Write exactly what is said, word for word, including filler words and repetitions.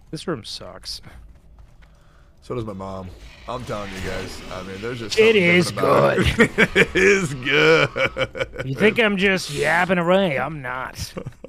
This room sucks. So does my mom. I'm telling you guys. I mean, there's just It something is different about good. it. It is good. You think I'm just yapping away? I'm not.